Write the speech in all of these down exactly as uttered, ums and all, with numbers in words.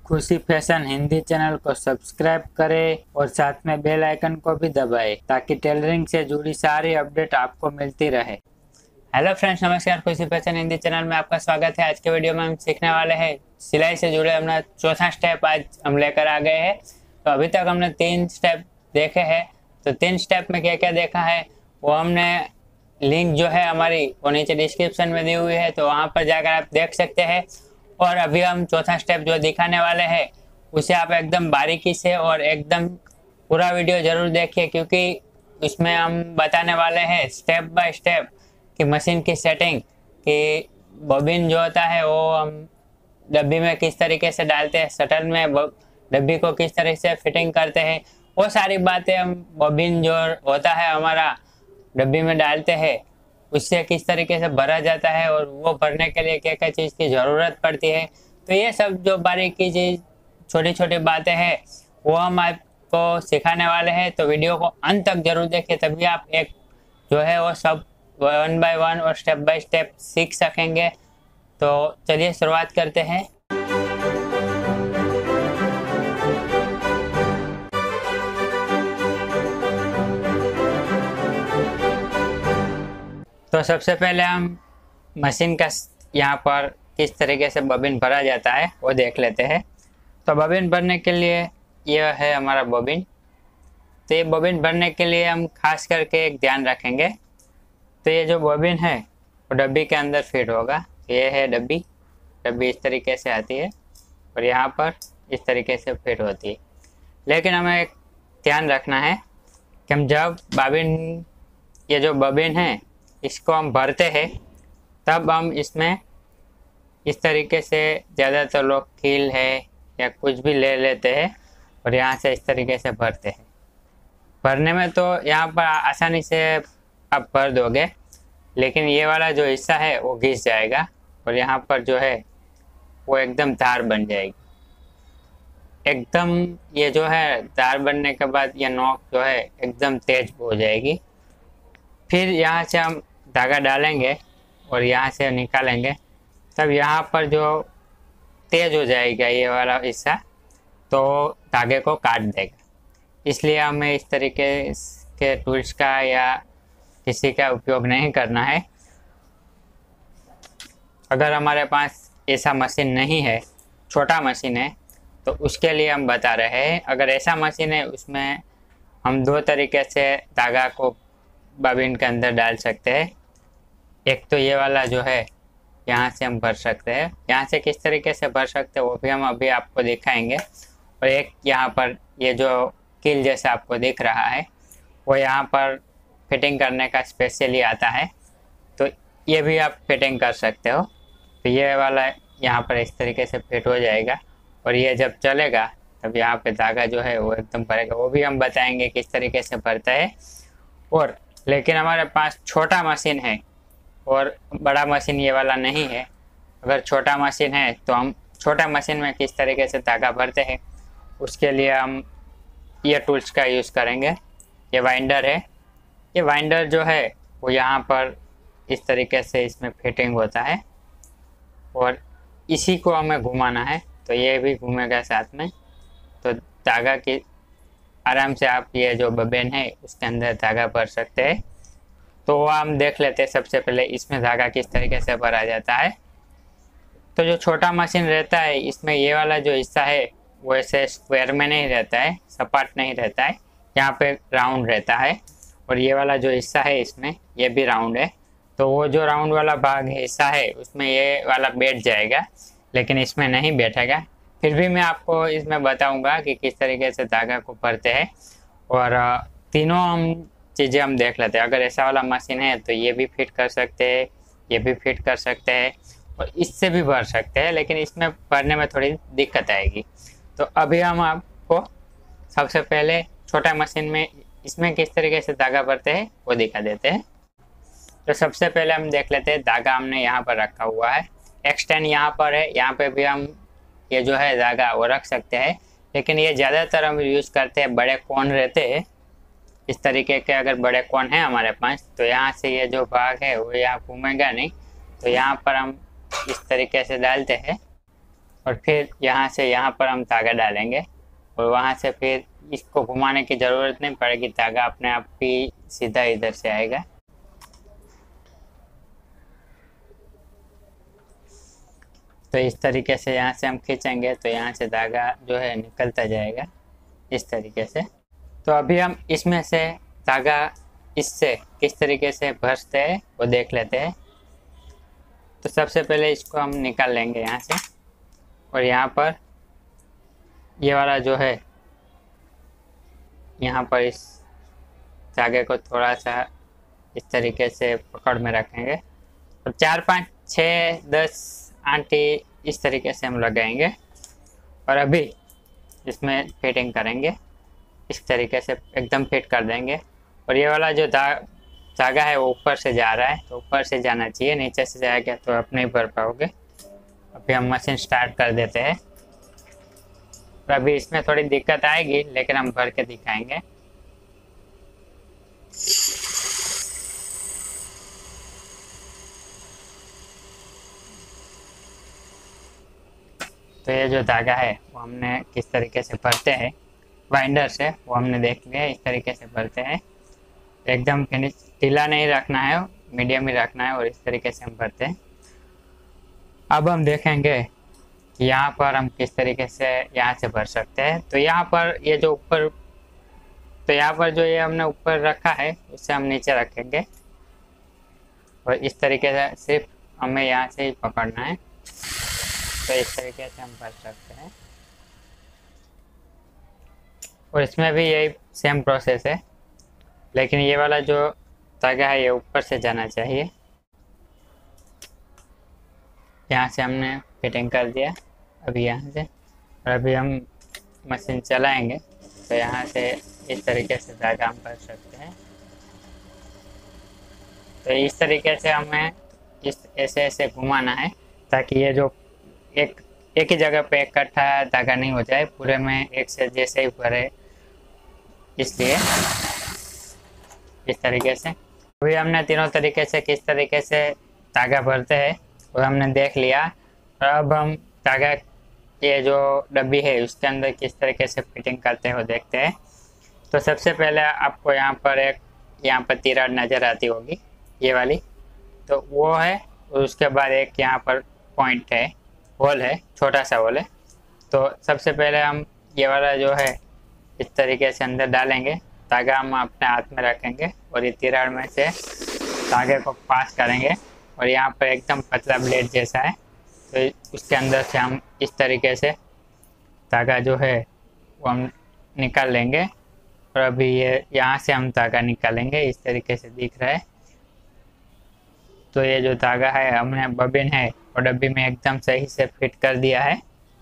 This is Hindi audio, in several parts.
खुशी फैशन हिंदी चैनल को सब्सक्राइब करें और साथ में बेल आइकन को भी दबाएं ताकि टेलरिंग से जुड़ी सारी अपडेट आपको मिलती रहे। हेलो फ्रेंड्स, नमस्कार। खुशी फैशन हिंदी चैनल में आपका स्वागत है। आज के वीडियो में हम सीखने वाले हैं सिलाई से जुड़े अपना चौथा स्टेप आज हम लेकर आ गए हैं। तो अभी तक हमने तीन स्टेप देखे हैं। तो तीन स्टेप में क्या क्या देखा है वो हमने लिंक जो है हमारी वो नीचे डिस्क्रिप्शन में दी हुई है, तो वहाँ पर जाकर आप देख सकते हैं। और अभी हम चौथा स्टेप जो दिखाने वाले हैं उसे आप एकदम बारीकी से और एकदम पूरा वीडियो जरूर देखिए, क्योंकि इसमें हम बताने वाले हैं स्टेप बाय स्टेप कि मशीन की सेटिंग, कि बॉबिन जो होता है वो हम डब्बी में किस तरीके से डालते हैं, शटल में डब्बी को किस तरह से फिटिंग करते हैं, वो सारी बातें हम बॉबिन जो होता है हमारा डब्बी में डालते हैं उससे किस तरीके से भरा जाता है और वो भरने के लिए क्या क्या चीज़ की ज़रूरत पड़ती है। तो ये सब जो बारीकी चीज़ छोटी छोटी बातें हैं वो हम आपको सिखाने वाले हैं। तो वीडियो को अंत तक जरूर देखिए, तभी आप एक जो है वो सब वन बाय वन और स्टेप बाय स्टेप सीख सकेंगे। तो चलिए शुरुआत करते हैं। तो सबसे पहले हम मशीन का यहाँ पर किस तरीके से बॉबिन भरा जाता है वो देख लेते हैं। तो बॉबिन भरने के लिए यह है हमारा बॉबिन। तो ये बॉबिन भरने के लिए हम खास करके एक ध्यान रखेंगे। तो ये जो बॉबिन है वो डब्बी के अंदर फिट होगा। ये है डब्बी। डब्बी इस तरीके से आती है और यहाँ पर इस तरीके से फिट होती है। लेकिन हमें एक ध्यान रखना है कि हम जब बॉबिन ये जो बॉबिन है इसको हम भरते हैं तब हम इसमें इस तरीके से ज़्यादातर लोग कील है या कुछ भी ले लेते हैं और यहाँ से इस तरीके से भरते हैं। भरने में तो यहाँ पर आसानी से आप भर दोगे, लेकिन ये वाला जो हिस्सा है वो घिस जाएगा और यहाँ पर जो है वो एकदम धार बन जाएगी। एकदम ये जो है धार बनने के बाद ये नोक जो है एकदम तेज हो जाएगी। फिर यहाँ से हम धागा डालेंगे और यहाँ से निकालेंगे, तब यहाँ पर जो तेज हो जाएगा ये वाला हिस्सा, तो धागे को काट देगा। इसलिए हमें इस तरीके के टूल्स का या किसी का उपयोग नहीं करना है। अगर हमारे पास ऐसा मशीन नहीं है, छोटा मशीन है, तो उसके लिए हम बता रहे हैं। अगर ऐसा मशीन है उसमें हम दो तरीके से धागा को बॉबिन के अंदर डाल सकते हैं। एक तो ये वाला जो है यहाँ से हम भर सकते हैं, यहाँ से किस तरीके से भर सकते हैं वो भी हम अभी आपको दिखाएंगे। और एक यहाँ पर ये जो कील जैसा आपको दिख रहा है वो यहाँ पर फिटिंग करने का स्पेशली आता है, तो ये भी आप फिटिंग कर सकते हो। तो ये वाला यहाँ पर इस तरीके से फिट हो जाएगा और ये जब चलेगा तब यहाँ पे धागा जो है वो एकदम भरेगा। वो भी हम बताएंगे किस तरीके से भरता है। और लेकिन हमारे पास छोटा मशीन है और बड़ा मशीन ये वाला नहीं है। अगर छोटा मशीन है तो हम छोटा मशीन में किस तरीके से धागा भरते हैं उसके लिए हम ये टूल्स का यूज़ करेंगे। ये वाइंडर है। ये वाइंडर जो है वो यहाँ पर इस तरीके से इसमें फिटिंग होता है और इसी को हमें घुमाना है, तो ये भी घूमेगा साथ में। तो धागा की आराम से आप ये जो बॉबिन है उसके अंदर धागा भर सकते हैं। तो वो हम देख लेते हैं। सबसे पहले इसमें धागा किस तरीके से भरा जाता है। तो जो छोटा मशीन रहता है इसमें ये वाला जो हिस्सा है वो ऐसे स्क्वायर में नहीं रहता है, सपाट नहीं रहता है, यहाँ पे राउंड रहता है। और ये वाला जो हिस्सा है इसमें ये भी राउंड है। तो वो जो राउंड वाला भाग हिस्सा है उसमें ये वाला बैठ जाएगा, लेकिन इसमें नहीं बैठेगा। फिर भी मैं आपको इसमें बताऊंगा कि किस तरीके से धागा को भरते हैं। और तीनों हम चीज़ें हम देख लेते हैं। अगर ऐसा वाला मशीन है तो ये भी फिट कर सकते हैं, ये भी फिट कर सकते हैं और इससे भी भर सकते हैं, लेकिन इसमें भरने में थोड़ी दिक्कत आएगी। तो अभी हम आपको सबसे पहले छोटा मशीन में इसमें किस तरीके से धागा भरते हैं वो दिखा देते हैं। तो सबसे पहले हम देख लेते हैं। धागा हमने यहाँ पर रखा हुआ है, एक्सटेंड यहाँ पर है, यहाँ पे भी हम ये जो है धागा वो रख सकते हैं। लेकिन ये ज़्यादातर हम यूज़ करते हैं, बड़े कोन रहते हैं इस तरीके के। अगर बड़े कोन है हमारे पास तो यहाँ से ये जो भाग है वो यहाँ घूमेगा नहीं, तो यहाँ पर हम इस तरीके से डालते हैं और फिर यहाँ से यहाँ पर हम धागा डालेंगे और वहाँ से फिर इसको घुमाने की ज़रूरत नहीं पड़ेगी, धागा अपने आप ही सीधा इधर से आएगा। तो इस तरीके से यहाँ से हम खींचेंगे तो यहाँ से धागा जो है निकलता जाएगा इस तरीके से। तो अभी हम इसमें से धागा इससे किस तरीके से भरते हैं वो देख लेते हैं। तो सबसे पहले इसको हम निकाल लेंगे यहाँ से, और यहाँ पर ये वाला जो है यहाँ पर इस धागे को थोड़ा सा इस तरीके से पकड़ में रखेंगे और चार पाँच छः दस आंटी इस तरीके से हम लगाएंगे और अभी इसमें फिटिंग करेंगे। इस तरीके से एकदम फिट कर देंगे। और ये वाला जो धा धागा है वो ऊपर से जा रहा है, तो ऊपर से जाना चाहिए, नीचे से जाएगा तो आप नहीं भर पाओगे। अभी हम मशीन स्टार्ट कर देते हैं। तो अभी इसमें थोड़ी दिक्कत आएगी लेकिन हम भर के दिखाएंगे। तो ये जो धागा है वो हमने किस तरीके से भरते हैं बाइंडर से, वो हमने देख लिया। इस तरीके से भरते हैं, एकदम फिनिश ढीला नहीं रखना है, मीडियम ही रखना है, और इस तरीके से हम भरते हैं। अब हम देखेंगे कि यहाँ पर हम किस तरीके से यहाँ से भर सकते हैं। तो यहाँ पर ये जो ऊपर, तो यहाँ पर जो ये हमने ऊपर रखा है उससे हम नीचे रखेंगे और इस तरीके से सिर्फ हमें यहाँ से ही पकड़ना है। तो इस तरीके से हम भर सकते हैं और इसमें भी यही सेम प्रोसेस है, लेकिन ये वाला जो धागा है ये ऊपर से जाना चाहिए। यहाँ से हमने फिटिंग कर दिया अभी यहाँ से, और अभी हम मशीन चलाएंगे तो यहाँ से इस तरीके से धागा हम भर सकते हैं। तो इस तरीके से हमें इस ऐसे ऐसे घुमाना है ताकि ये जो एक एक ही जगह पे इकट्ठा धागा नहीं हो जाए, पूरे में एक से जैसे ही भरे, इसलिए इस तरीके से। अभी हमने तीनों तरीके से किस तरीके से धागा भरते हैं वो हमने देख लिया। और अब हम धागा ये जो डब्बी है उसके अंदर किस तरीके से फिटिंग करते हैं वो देखते हैं। तो सबसे पहले आपको यहाँ पर एक यहाँ पर तिराड़ नज़र आती होगी, ये वाली, तो वो है। और उसके बाद एक यहाँ पर पॉइंट है, होल है, छोटा सा होल है। तो सबसे पहले हम ये वाला जो है इस तरीके से अंदर डालेंगे, धागा हम अपने हाथ में रखेंगे और ये तिराड़ में से धागे को पास करेंगे और यहाँ पर एकदम पतला ब्लेड जैसा है, तो उसके अंदर से हम इस तरीके से धागा जो है वो हम निकाल लेंगे। और अभी ये यहाँ से हम धागा निकालेंगे, इस तरीके से दिख रहा है। तो ये जो धागा है हमने बबिन है और डब्बी में एकदम सही से फिट कर दिया है।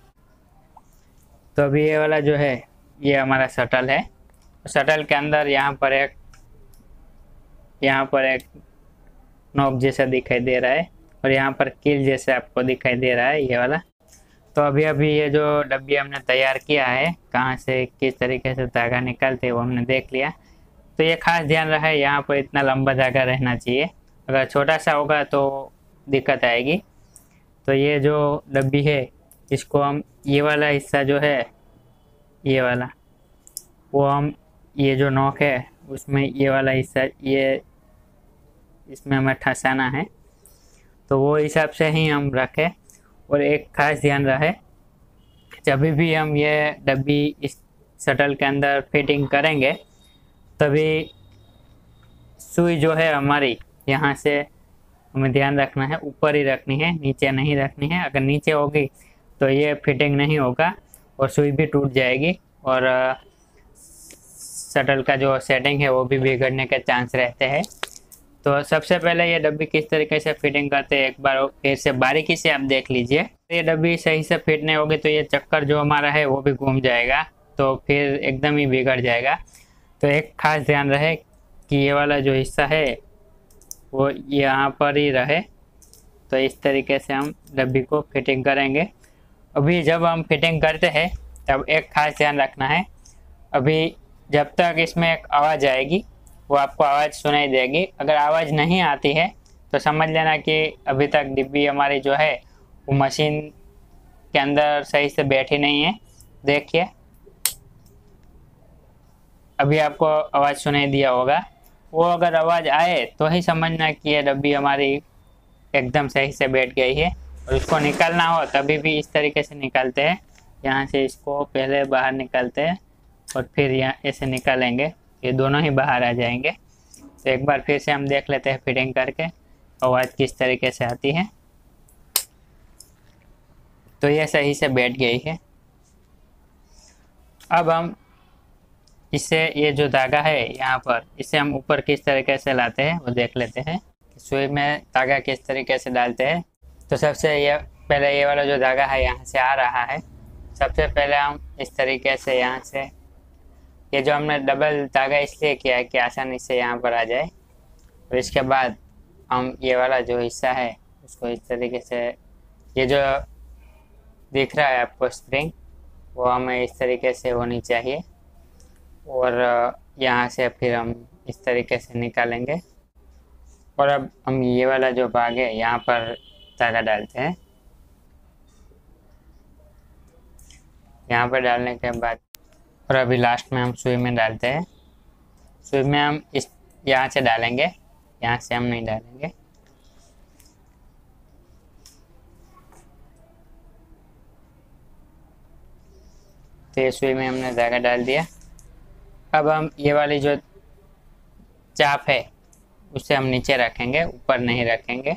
तो अभी ये वाला जो है ये हमारा शटल है। शटल के अंदर यहाँ पर एक यहाँ पर एक नॉब जैसा दिखाई दे रहा है और यहाँ पर कील जैसे आपको दिखाई दे रहा है ये वाला। तो अभी अभी ये जो डब्बी हमने तैयार किया है, कहाँ से किस तरीके से धागा निकालते हैं वो हमने देख लिया। तो ये खास ध्यान रहे, यहाँ पर इतना लंबा धागा रहना चाहिए, अगर छोटा सा होगा तो दिक्कत आएगी। तो ये जो डब्बी है इसको हम ये वाला हिस्सा जो है ये वाला, वो हम ये जो नोक है उसमें ये वाला हिस्सा ये इसमें हमें ठसाना है, तो वो हिसाब से ही हम रखें। और एक खास ध्यान रहे, जब भी हम ये डब्बी इस शटल के अंदर फिटिंग करेंगे तभी सुई जो है हमारी यहाँ से हमें ध्यान रखना है, ऊपर ही रखनी है, नीचे नहीं रखनी है। अगर नीचे होगी तो ये फिटिंग नहीं होगा और सुई भी टूट जाएगी और शटल का जो सेटिंग है वो भी बिगड़ने के चांस रहते हैं। तो सबसे पहले ये डब्बी किस तरीके से फिटिंग करते हैं एक बार फिर से बारीकी से आप देख लीजिए। ये डब्बी सही से फिट नहीं होगी तो ये चक्कर जो हमारा है वो भी घूम जाएगा, तो फिर एकदम ही बिगड़ जाएगा। तो एक खास ध्यान रहे कि ये वाला जो हिस्सा है वो यहाँ पर ही रहे। तो इस तरीके से हम डब्बी को फिटिंग करेंगे। अभी जब हम फिटिंग करते हैं तब एक खास ध्यान रखना है, अभी जब तक इसमें एक आवाज़ आएगी वो आपको आवाज़ सुनाई देगी। अगर आवाज़ नहीं आती है तो समझ लेना कि अभी तक डिब्बी हमारी जो है वो मशीन के अंदर सही से बैठी नहीं है। देखिए अभी आपको आवाज़ सुनाई दिया होगा, वो अगर आवाज़ आए तो ही समझना कि ये डब्बी हमारी एकदम सही से बैठ गई है। और इसको निकालना हो तभी भी इस तरीके से निकालते हैं। यहाँ से इसको पहले बाहर निकालते हैं और फिर यहाँ ऐसे निकालेंगे, ये दोनों ही बाहर आ जाएंगे। तो एक बार फिर से हम देख लेते हैं फिटिंग करके आवाज़ किस तरीके से आती है। तो ये सही से बैठ गई है। अब हम इससे ये जो धागा है यहाँ पर, इसे हम ऊपर किस तरीके से लाते हैं वो देख लेते हैं। सुई में धागा किस तरीके से डालते हैं। तो सबसे ये पहले ये वाला जो धागा है यहाँ से आ रहा है। सबसे पहले हम इस तरीके से यहाँ से, ये जो हमने डबल धागा इसलिए किया है कि आसानी से यहाँ पर आ जाए। और इसके बाद हम ये वाला जो हिस्सा है उसको इस तरीके से, ये जो दिख रहा है आपको स्प्रिंग, वो हमें इस तरीके से होनी चाहिए। और यहाँ से फिर हम इस तरीके से निकालेंगे। और अब हम ये वाला जो भाग है यहाँ पर धागा डालते हैं। यहाँ पर डालने के बाद और अभी लास्ट में हम सुई में डालते हैं। सुई में हम इस यहाँ से डालेंगे, यहाँ से हम नहीं डालेंगे। तो ये सुई में हमने धागा डाल दिया। अब हम ये वाली जो चाप है उसे हम नीचे रखेंगे, ऊपर नहीं रखेंगे।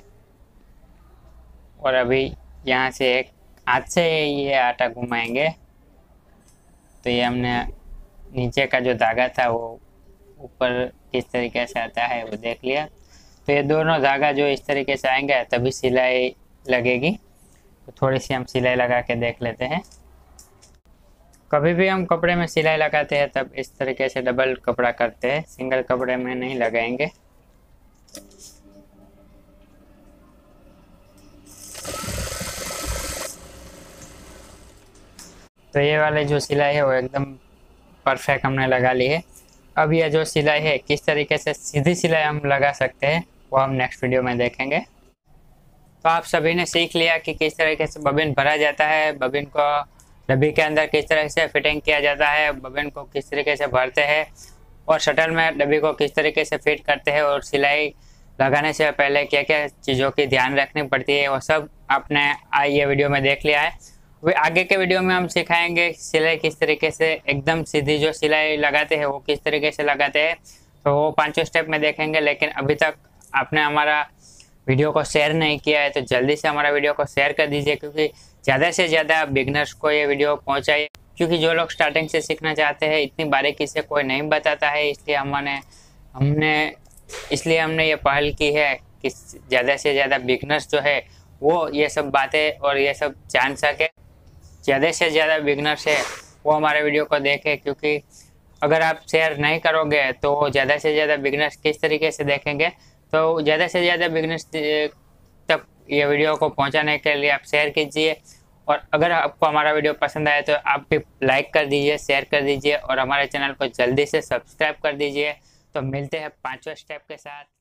और अभी यहाँ से एक हाथ से ये आटा घुमाएंगे तो ये हमने नीचे का जो धागा था वो ऊपर किस तरीके से आता है वो देख लिया। तो ये दोनों धागा जो इस तरीके से आएंगे तभी सिलाई लगेगी। तो थोड़ी सी हम सिलाई लगा के देख लेते हैं। कभी भी हम कपड़े में सिलाई लगाते हैं तब इस तरीके से डबल कपड़ा करते हैं, सिंगल कपड़े में नहीं लगाएंगे। तो ये वाली जो सिलाई है वो एकदम परफेक्ट हमने लगा ली है। अब ये जो सिलाई है किस तरीके से सीधी सिलाई हम लगा सकते हैं वो हम नेक्स्ट वीडियो में देखेंगे। तो आप सभी ने सीख लिया कि किस तरीके से बबिन भरा जाता है, बबिन को डब्बी के अंदर किस तरह से फिटिंग किया जाता है, बबिन को किस तरीके से भरते हैं और शटल में डब्बी को किस तरीके से फिट करते हैं, और सिलाई लगाने से पहले क्या क्या चीज़ों की ध्यान रखनी पड़ती है वो सब आपने ये वीडियो में देख लिया है। वे आगे के वीडियो में हम सिखाएंगे सिलाई किस तरीके से एकदम सीधी जो सिलाई लगाते हैं वो किस तरीके से लगाते हैं। तो वो पांचों स्टेप में देखेंगे। लेकिन अभी तक आपने हमारा वीडियो को शेयर नहीं किया है तो जल्दी से हमारा वीडियो को शेयर कर दीजिए, क्योंकि ज़्यादा से ज़्यादा बिगनर्स को ये वीडियो पहुंचाइए। क्योंकि जो लोग स्टार्टिंग से सीखना चाहते हैं इतनी बारीकी से कोई नहीं बताता है, इसलिए हमने हमने इसलिए हमने ये पहल की है कि ज़्यादा से ज़्यादा बिगनर्स जो है वो ये सब बातें और ये सब जान सके। ज़्यादा से ज़्यादा बिगनर्स है वो हमारे वीडियो को देखें, क्योंकि अगर आप शेयर नहीं करोगे तो ज़्यादा से ज़्यादा बिगनर्स किस तरीके से देखेंगे। तो ज़्यादा से ज़्यादा बिगनर्स तक ये वीडियो को पहुंचाने के लिए आप शेयर कीजिए। और अगर आपको हमारा वीडियो पसंद आए तो आप भी लाइक कर दीजिए, शेयर कर दीजिए और हमारे चैनल को जल्दी से सब्सक्राइब कर दीजिए। तो मिलते हैं पांचवें स्टेप के साथ।